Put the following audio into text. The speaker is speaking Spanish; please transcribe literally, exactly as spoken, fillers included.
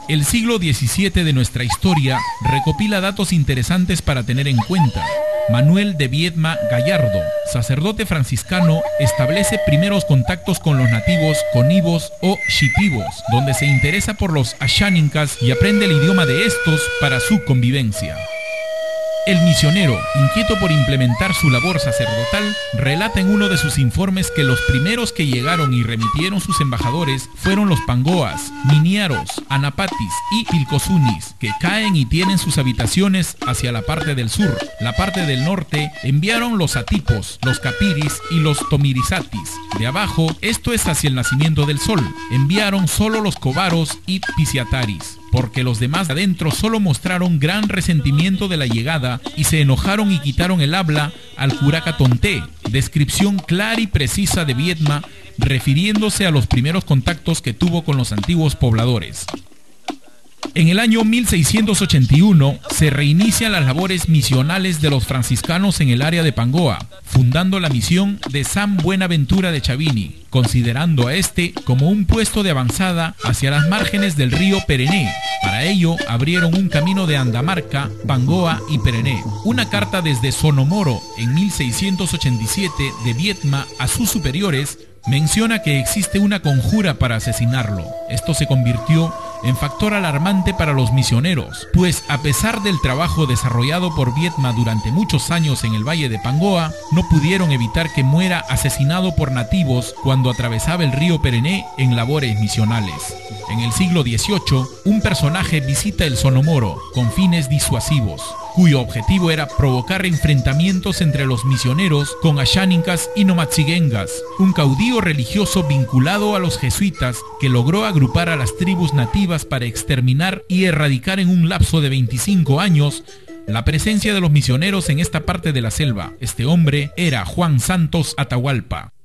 El siglo diecisiete de nuestra historia recopila datos interesantes para tener en cuenta. Manuel de Viedma Gallardo, sacerdote franciscano, establece primeros contactos con los nativos conivos o shipibos, donde se interesa por los asháninkas y aprende el idioma de estos para su convivencia. El misionero, inquieto por implementar su labor sacerdotal, relata en uno de sus informes que los primeros que llegaron y remitieron sus embajadores fueron los pangoas, miniaros, anapatis y pilcosunis, que caen y tienen sus habitaciones hacia la parte del sur. La parte del norte enviaron los atipos, los capiris y los tomirisatis. De abajo, esto es hacia el nacimiento del sol, enviaron solo los cobaros y pisiataris, porque los demás de adentro solo mostraron gran resentimiento de la llegada y se enojaron y quitaron el habla al curaca tonté, descripción clara y precisa de Viedma, refiriéndose a los primeros contactos que tuvo con los antiguos pobladores. En el año mil seiscientos ochenta y uno se reinician las labores misionales de los franciscanos en el área de Pangoa, fundando la misión de San Buenaventura de Chavini, considerando a este como un puesto de avanzada hacia las márgenes del río Perené. Para ello abrieron un camino de Andamarca, Pangoa y Perené. Una carta desde Sonomoro en mil seiscientos ochenta y siete de Viedma a sus superiores menciona que existe una conjura para asesinarlo. Esto se convirtió en factor alarmante para los misioneros, pues a pesar del trabajo desarrollado por Viedma durante muchos años en el valle de Pangoa, no pudieron evitar que muera asesinado por nativos cuando atravesaba el río Perené en labores misionales. En el siglo dieciocho, un personaje visita el Sonomoro con fines disuasivos, cuyo objetivo era provocar enfrentamientos entre los misioneros con asháninkas y nomaxigengas, un caudillo religioso vinculado a los jesuitas que logró agrupar a las tribus nativas para exterminar y erradicar en un lapso de veinticinco años la presencia de los misioneros en esta parte de la selva. Este hombre era Juan Santos Atahualpa.